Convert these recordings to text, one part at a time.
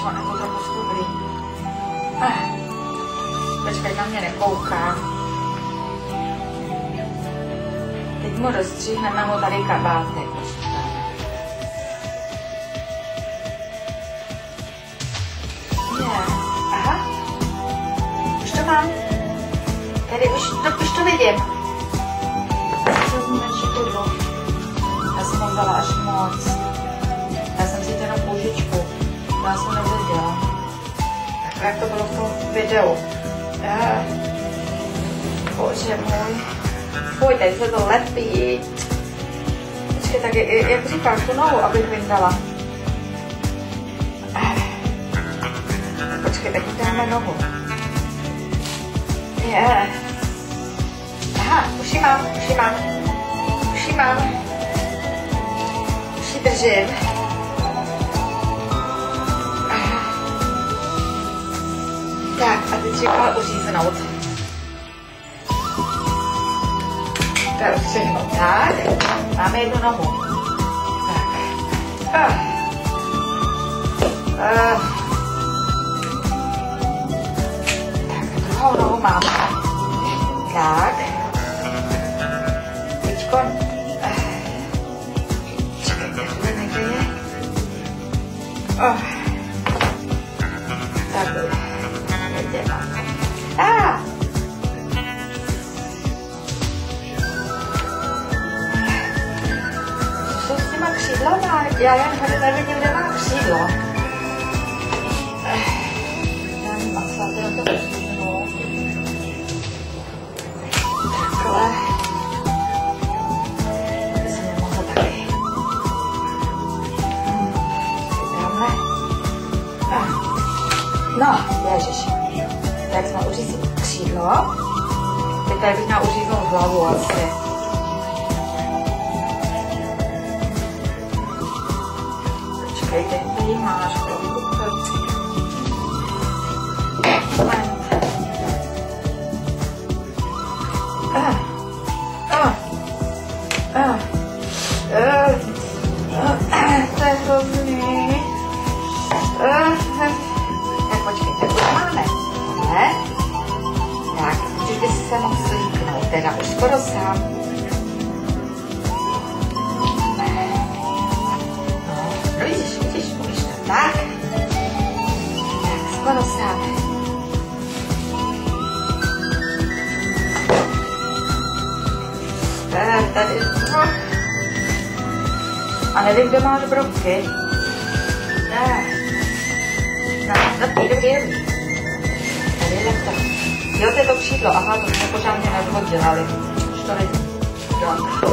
ho nebo trochu stuhlý. Počkej, na mě nekouká. Teď mu rozstříhneme mu tady kabátek. Aha. Už to mám. Tady už to vidím. Já jsem ho vzala až moc. Já jsem si to jenom kůžičku. Já jsem nevěděla. Tak jak to bylo v tom videu. Bože můj. Fuj, teď se to lepí. Počkej, tak jak říkáš, tu nohu, abych vyndala. Počkej, tak dáme nohu. Aha, už ji mám. Už ji držím. Tak, a teď říkala uříznout. To je rozstřihnout. Tak, máme jednu nohu. Tak. Tak, druhou nohu máme. Tak. Teďko. Čekajte, někde je. Tak. Co s těma křídlama? Já jen tady nevidím, kde má křídlo. Já nevím, asfaltě to přesunu. Takhle. Aby se nemohlo taky. Dáme. No, ježiši. Tak jsme uřízli křídlo. Teď tady bych měla uříznout hlavu asi. Počkej, teď tady máš trochu. To je hrozný. Tak počkej, tak už máme. Tak, už by se mohl slíknout, teda už skoro sám. No vidíš, umíš to, tak. Tak, skoro sám. Tady, a nevím, kde máš brovky. Dobrý. Tady je to. Jo, to je to křídlo, aha, to jsme pořádně neoddělali. Už to vidím. Tak.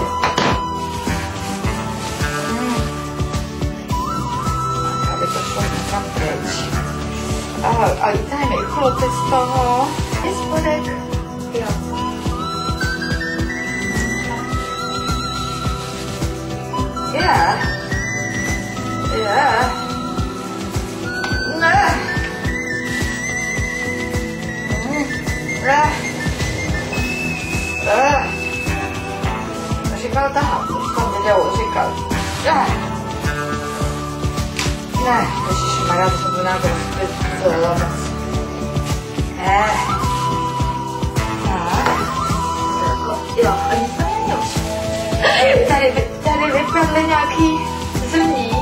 Aby to šlo někam pryč. A tady mi chlopy z toho. Je spodek. Jo. Říkal tahat, už tam videu, říkal. Ne, ježišmarja, to jsem to nějak rozpětila. Jo, ani to není. Tady vypadly nějaký zrní.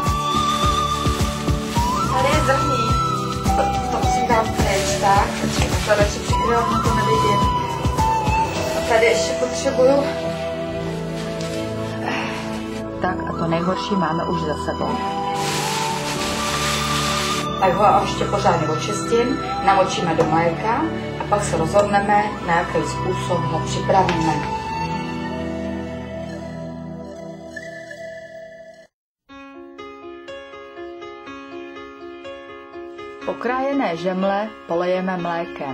Tady je zrní. To musím dát pryč, tak? To radši přikryl, na to nevidím. A tady ještě potřebuju. Tak a to nejhorší máme už za sebou. Tak ho a ještě pořádně očistím, namočíme do mléka a pak se rozhodneme, na jaký způsob ho připravíme. Pokrájené žemle polejeme mlékem.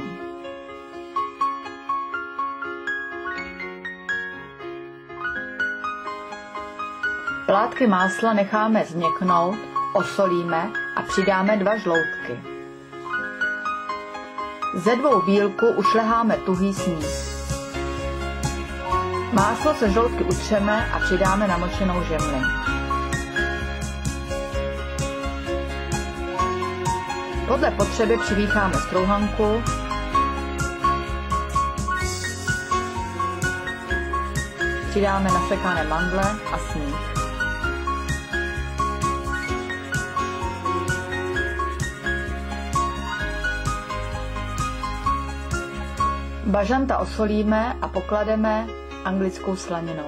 Plátky másla necháme změknout, osolíme a přidáme 2 žloutky. Ze 2 bílků ušleháme tuhý sníh. Máslo se žloutky utřeme a přidáme namočenou žemli. Podle potřeby přimícháme strouhanku, přidáme nasekané mandle a sníh. Bažanta osolíme a poklademe anglickou slaninou.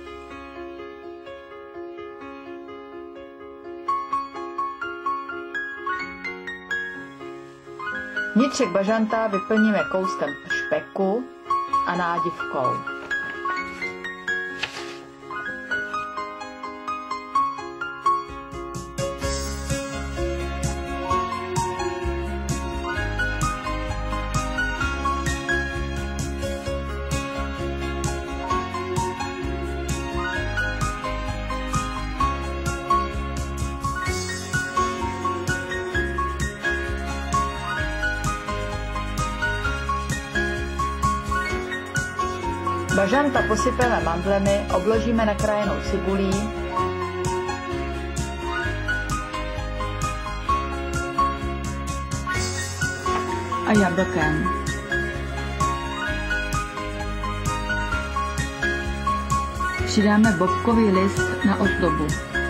Vnitřek bažanta vyplníme kouskem špeku a nádivkou. Bažanta posypeme mandlemi, obložíme nakrájenou cibulí a jablkem. Přidáme bobkový list na ozdobu.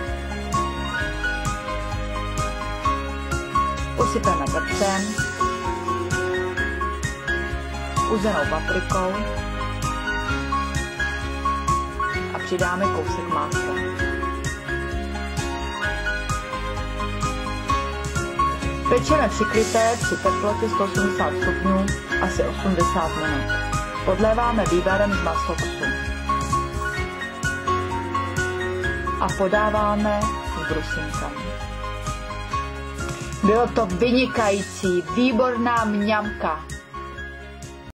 Posypeme pepřem, uzenou paprikou a přidáme kousek másla. Pečeme přikryté při teplotě 180 stupňů asi 80 minut. Podléváme vývarem z masoksu a podáváme s brusinkami. Bylo to vynikající, výborná mňamka.